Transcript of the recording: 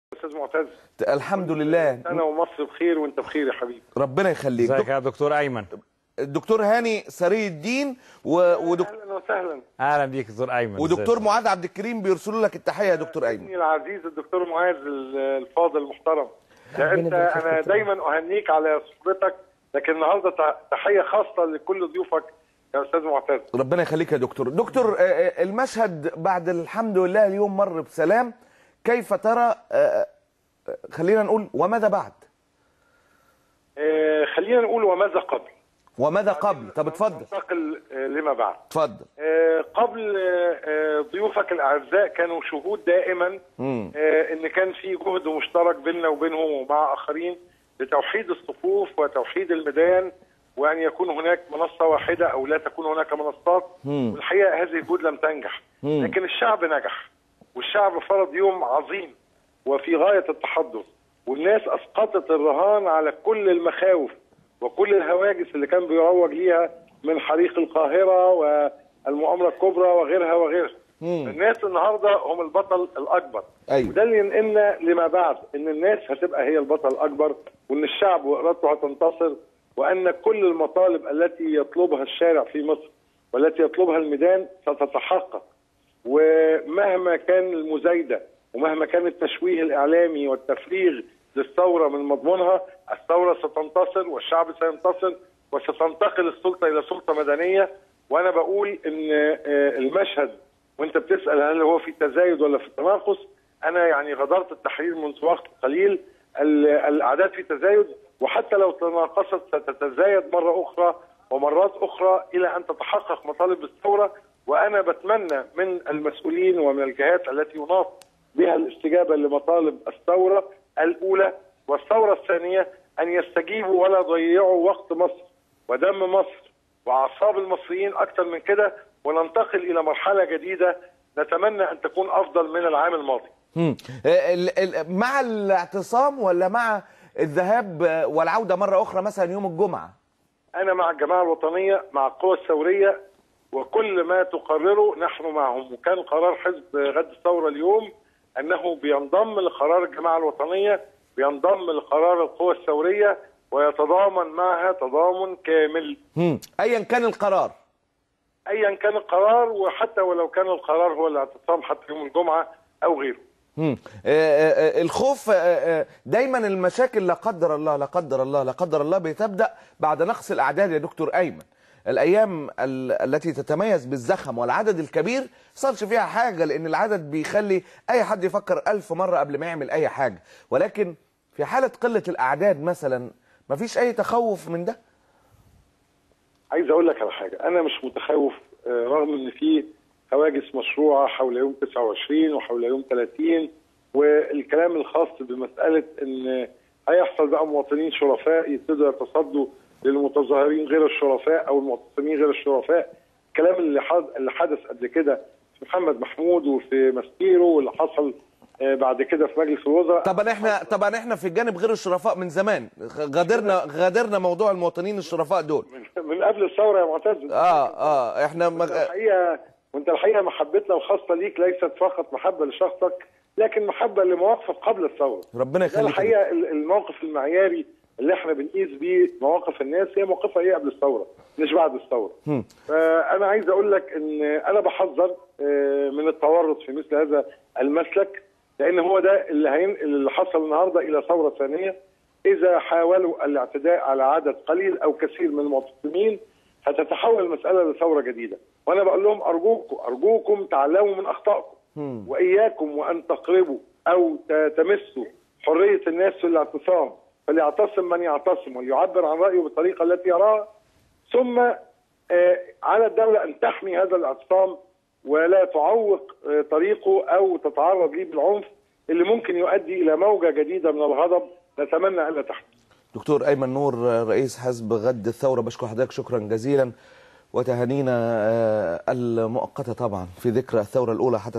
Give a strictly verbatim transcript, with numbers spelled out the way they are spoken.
استاذ معتز. الحمد لله. انا ومصر بخير وانت بخير يا حبيبي. ربنا يخليك. ازيك يا دكتور ايمن؟ الدكتور هاني سري الدين و... ودك... اهلا وسهلا. اهلا بيك دكتور ايمن. ودكتور معاذ عبد الكريم بيرسلوا لك التحيه يا دكتور ايمن. العزيز الدكتور معاذ الفاضل المحترم. انت انا دايما اهنيك على صحبتك، لكن النهارده تحيه خاصه لكل ضيوفك يا استاذ معتز. ربنا يخليك يا دكتور. دكتور المشهد بعد الحمد لله اليوم مر بسلام، كيف ترى خلينا نقول وماذا بعد؟ خلينا نقول وماذا قبل. وماذا قبل؟ طب اتفضل. ننتقل لما بعد. اتفضل. قبل ضيوفك الاعزاء كانوا شهود دائما مم. ان كان في جهد مشترك بيننا وبينهم ومع اخرين لتوحيد الصفوف وتوحيد الميدان، وان يكون هناك منصه واحده او لا تكون هناك منصات. مم. والحقيقه هذه الجهود لم تنجح، مم. لكن الشعب نجح، والشعب فرض يوم عظيم وفي غايه التحضر، والناس اسقطت الرهان على كل المخاوف وكل الهواجس اللي كان بيروج ليها من حريق القاهره والمؤامره الكبرى وغيرها وغيرها. مم. الناس النهارده هم البطل الاكبر. أيوة. وده اللي ينقلنا لما بعد، ان الناس هتبقى هي البطل الاكبر، وان الشعب وارادته هتنتصر، وان كل المطالب التي يطلبها الشارع في مصر والتي يطلبها الميدان ستتحقق. ومهما كان المزايده ومهما كان التشويه الاعلامي والتفريغ للثوره من مضمونها، الثوره ستنتصر والشعب سينتصر وستنتقل السلطه الى سلطه مدنيه. وانا بقول ان المشهد وانت بتسال هل هو في تزايد ولا في تناقص، انا يعني غادرت التحرير منذ وقت قليل، الاعداد في تزايد، وحتى لو تناقصت ستتزايد مره اخرى ومرات اخرى الى ان تتحقق مطالب الثوره. وانا بتمنى من المسؤولين ومن الجهات التي يناط بها الاستجابه لمطالب الثوره الاولى والثوره الثانيه ان يستجيبوا ولا يضيعوا وقت مصر ودم مصر واعصاب المصريين اكثر من كده، وننتقل الى مرحله جديده نتمنى ان تكون افضل من العام الماضي. امم مع الاعتصام ولا مع الذهاب والعوده مره اخرى مثلا يوم الجمعه؟ انا مع الجماعه الوطنيه، مع القوى الثوريه، وكل ما تقرره نحن معهم. وكان قرار حزب غد الثوره اليوم انه بينضم لقرار الجماعه الوطنيه، بينضم لقرار القوى الثوريه ويتضامن معها تضامن كامل. امم ايا كان القرار. ايا كان القرار، وحتى ولو كان القرار هو الاعتصام حتى يوم الجمعه او غيره. امم الخوف دايما المشاكل لا قدر الله لا قدر الله لا قدر الله بتبدا بعد نقص الاعداد يا دكتور ايمن. الايام التي تتميز بالزخم والعدد الكبير صارش فيها حاجه، لان العدد بيخلي اي حد يفكر ألف مره قبل ما يعمل اي حاجه، ولكن في حاله قله الاعداد مثلا مفيش اي تخوف من ده؟ عايز اقول لك على حاجه، انا مش متخوف رغم ان في هواجس مشروعه حول يوم تسعة وعشرين وحول يوم ثلاثين، والكلام الخاص بمساله ان هيحصل بقى مواطنين شرفاء يبتدوا يتصدوا للمتظاهرين غير الشرفاء او المعتصمين غير الشرفاء. الكلام اللي اللي حدث قبل كده في محمد محمود وفي ماسبيرو واللي حصل بعد كده في مجلس الوزراء. طبعا احنا طبعا احنا في الجانب غير الشرفاء من زمان، غادرنا غادرنا موضوع المواطنين الشرفاء دول من, من قبل الثوره يا معتز. اه اه احنا مغ... الحقيقه وانت الحقيقه محبتنا الخاصه ليك ليست فقط محبه لشخصك، لكن محبه لمواقفك قبل الثوره. ربنا يخليك. الحقيقه الموقف المعياري اللي احنا بنقيس بيه مواقف الناس هي موقفها ايه قبل الثوره مش بعد الثوره. فانا عايز اقول لك ان انا بحذر من التورط في مثل هذا المسلك، لان هو ده اللي هينقل اللي حصل النهارده الى ثوره ثانيه. اذا حاولوا الاعتداء على عدد قليل او كثير من المعتصمين هتتحول المساله لثوره جديده. وانا بقول لهم ارجوكم ارجوكم تعلموا من اخطائكم، واياكم وان تقربوا او تمسوا حريه الناس في الاعتصام، فليعتصم من يعتصم وليعبر عن رايه بالطريقه التي يراها، ثم على الدوله ان تحمي هذا الاعتصام ولا تعوق طريقه او تتعرض ليه بالعنف اللي ممكن يؤدي الى موجه جديده من الغضب نتمنى الا تحدث. دكتور ايمن نور رئيس حزب غد الثوره، بشكر حضرتك شكرا جزيلا، وتهانينا المؤقته طبعا في ذكرى الثوره الاولى حتى